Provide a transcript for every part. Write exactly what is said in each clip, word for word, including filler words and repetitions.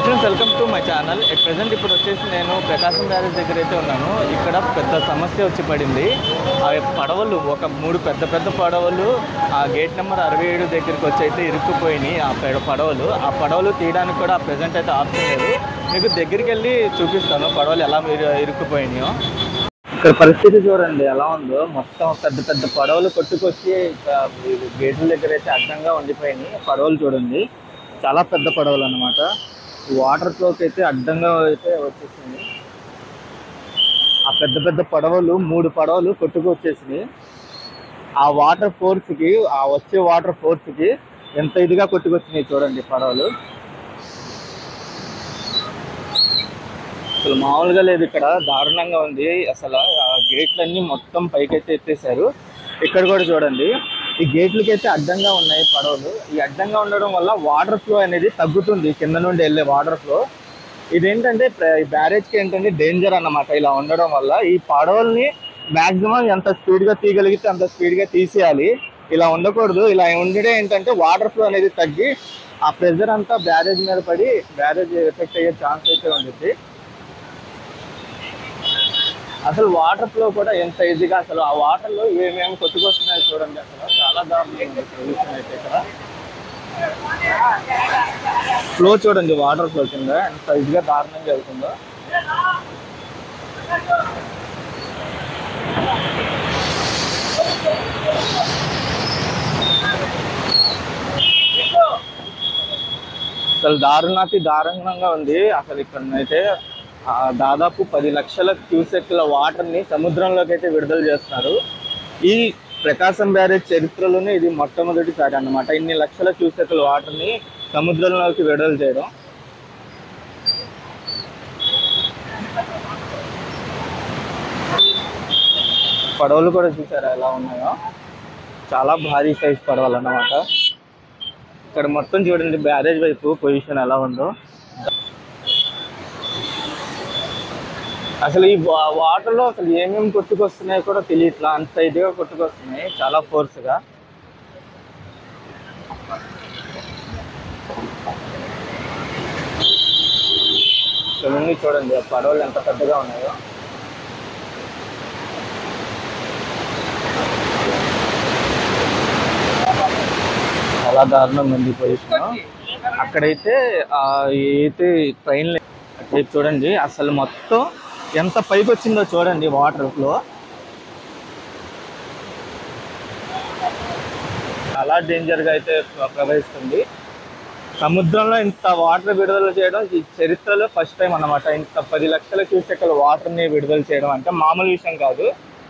Hi friends, welcome to my channel. At present ఇప్పుడు వచ్చేసి నేను ప్రకాశం బ్యారేజ్ దగ్గర అయితే ఉన్నాను. ఇక్కడ పెద్ద సమస్య వచ్చి పడింది. ఆ పడవలు ఒక మూడు పెద్ద పెద్ద పడవలు ఆ గేట్ నెంబర్ అరవై ఏడు దగ్గరికి వచ్చి అయితే ఇరుక్కుపోయినాయి. ఆ పడవలు ఆ పడవలు తీయడానికి కూడా ప్రెజెంట్ అయితే ఆప్షన్ లేదు. మీకు దగ్గరికి వెళ్ళి చూపిస్తాను పడవలు ఎలా ఇరుక్కుపోయినాయో. ఇక్కడ పరిస్థితి చూడండి ఎలా ఉందో. మొత్తం పెద్ద పెద్ద పడవలు కొట్టుకొచ్చి గేట్ల దగ్గర అయితే అడ్డంగా ఉండిపోయినాయి. పడవలు చూడండి, చాలా పెద్ద పడవలు అన్నమాట. వాటర్ ఫ్లోకి అయితే అడ్డంగా అయితే వచ్చేసింది. ఆ పెద్ద పెద్ద పడవలు మూడు పడవలు కొట్టుకొచ్చేసినాయి. ఆ వాటర్ ఫోర్స్కి ఆ వచ్చే వాటర్ ఫోర్స్కి ఎంత ఇదిగా కొట్టుకొచ్చినాయి చూడండి పడవలు. అసలు మామూలుగా లేదు, ఇక్కడ దారుణంగా ఉంది. అసలు ఆ గేట్లన్నీ మొత్తం పైకైతే ఎత్తేసారు. ఇక్కడ కూడా చూడండి, ఈ గేట్లకైతే అడ్డంగా ఉన్నాయి పడవలు. ఈ అడ్డంగా ఉండడం వల్ల వాటర్ ఫ్లో అనేది తగ్గుతుంది, కింద నుండి వెళ్ళే వాటర్ ఫ్లో. ఇదేంటంటే ఈ బ్యారేజ్కి ఏంటంటే డేంజర్ అన్నమాట. ఇలా ఉండడం వల్ల ఈ పడవల్ని మ్యాక్సిమం ఎంత స్పీడ్గా తీయగలిగితే అంత స్పీడ్గా తీసేయాలి. ఇలా ఉండకూడదు. ఇలా ఉండడం ఏంటంటే వాటర్ ఫ్లో అనేది తగ్గి ఆ ప్రెజర్ అంతా బ్యారేజ్ మీద పడి బ్యారేజ్ ఎఫెక్ట్ అయ్యే ఛాన్స్ అయితే ఉంటుంది. అసలు వాటర్ ఫ్లో కూడా ఎంత ఈజీగా, అసలు ఆ వాటర్లో ఏమేమి కొట్టుకొస్తున్నాయి చూడండి. అసలు చాలా దారుణంగా పొల్యూషన్ అయితే ఇక్కడ ఫ్లో చూడండి. వాటర్ ఫ్లో కింద ఎంత ఈజీగా దారుణంగా వెళ్తుందో. అసలు దారుణాతి దారుణంగా ఉంది. అసలు ఇక్కడనైతే దాదాపు పది లక్షల క్యూసెక్ల వాటర్ని సముద్రంలోకి అయితే విడుదల చేస్తున్నారు. ఈ ప్రకాశం బ్యారేజ్ చరిత్రలోనే ఇది మొట్టమొదటిసారి అన్నమాట, ఇన్ని లక్షల క్యూసెక్ల వాటర్ని సముద్రంలోకి విడుదల చేయడం. పడవలు కూడా చూసారా ఎలా ఉన్నాయో, చాలా భారీ సైజ్ పడవలు అన్నమాట. ఇక్కడ మొత్తం చూడండి బ్యారేజ్ వైపు పొజిషన్ ఎలా ఉందో. అసలు ఈ వాటర్లో అసలు ఏమేమి కొట్టుకొస్తున్నాయో కూడా తెలియట్లా, అంత ఇదిగా కొట్టుకొస్తున్నాయి, చాలా ఫోర్స్గా. ఇవన్నీ చూడండి ఆ పడవలు ఎంత పెద్దగా ఉన్నాయో. చాలా దారుణంగా ఉంది పొజిషన్. అక్కడైతే అయితే ట్రైన్ చూడండి అసలు మొత్తం ఎంత పైకి వచ్చిందో చూడండి వాటర్ ఫ్లో. చాలా డేంజర్గా అయితే ప్రవహిస్తుంది. సముద్రంలో ఇంత వాటర్ విడుదల చేయడం ఈ చరిత్రలో ఫస్ట్ టైం అన్నమాట. ఇంత పది లక్షల క్యూసెక్ల వాటర్ని విడుదల చేయడం అంటే మామూలు విషయం కాదు.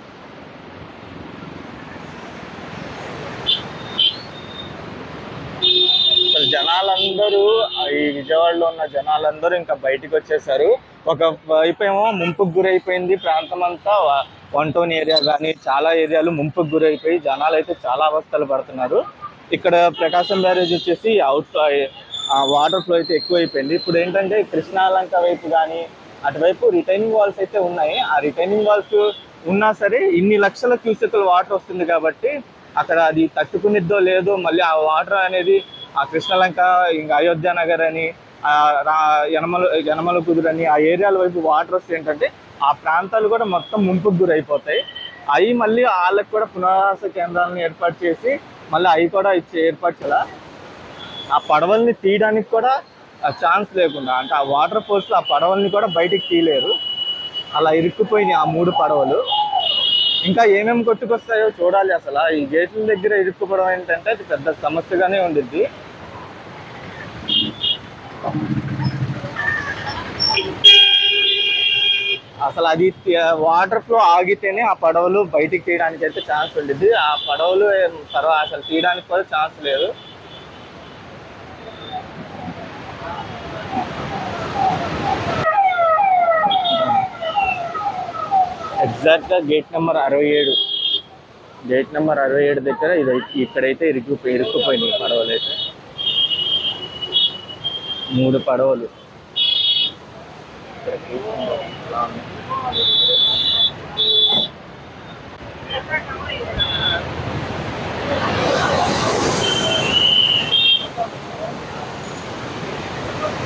జనాలందరూ, ఈ విజయవాడలో ఉన్న జనాలందరూ ఇంకా బయటికి వచ్చేసారు. ఒక వైపు ఏమో ముంపుకు గురైపోయింది ప్రాంతం అంతా. వన్ టౌన్ ఏరియా కానీ చాలా ఏరియాలు ముంపుకు గురైపోయి జనాలు అయితే చాలా అవస్థలు పడుతున్నారు. ఇక్కడ ప్రకాశం బ్యారేజ్ వచ్చేసి అవుట్ వాటర్ ఫ్లో అయితే ఎక్కువైపోయింది. ఇప్పుడు ఏంటంటే కృష్ణాలంక వైపు కానీ అటువైపు రిటైనింగ్ వాల్స్ అయితే ఉన్నాయి. ఆ రిటైనింగ్ వాల్స్ ఉన్నా సరే ఇన్ని లక్షల క్యూసెక్ల వాటర్ వస్తుంది కాబట్టి అక్కడ అది తట్టుకునిద్దో లేదో. మళ్ళీ ఆ వాటర్ అనేది ఆ కృష్ణలంక, ఇంకా అయోధ్య నగర్ అని, యనమల యనమల కుదురు అని ఆ ఏరియాల వైపు వాటర్ వస్తే ఏంటంటే ఆ ప్రాంతాలు కూడా మొత్తం ముంపుకు గురైపోతాయి. అవి మళ్ళీ వాళ్ళకి కూడా పునరావాస కేంద్రాలను ఏర్పాటు చేసి మళ్ళీ అవి కూడా ఇచ్చి ఏర్పాటు చేయాల. ఆ పడవల్ని తీయడానికి కూడా ఛాన్స్ లేకుండా, అంటే ఆ వాటర్ ఫోర్స్లో ఆ పడవల్ని కూడా బయటికి తీయలేరు. అలా ఇరుక్కుపోయినాయి ఆ మూడు పడవలు. ఇంకా ఏమేమి కొట్టుకొస్తాయో చూడాలి. అసలు ఈ గేట్ల దగ్గర ఇరుక్కుపోవడం ఏంటంటే అది పెద్ద సమస్యగానే ఉండిద్ది. అసలు అది వాటర్ ఫ్లో ఆగితేనే ఆ పడవలు బయటికి తీయడానికి అయితే ఛాన్స్ ఉండిద్ది. ఆ పడవలు తర్వాత అసలు తీయడానికి కూడా ఛాన్స్ లేదు. ఎగ్జాక్ట్గా గేట్ నెంబర్ అరవై ఏడు గేట్ నెంబర్ అరవై ఏడు దగ్గర ఇది ఇక్కడైతే ఇరుక్కు ఇరుక్కుపోయినాయి పడవలు అయితే. మూడు పడవలు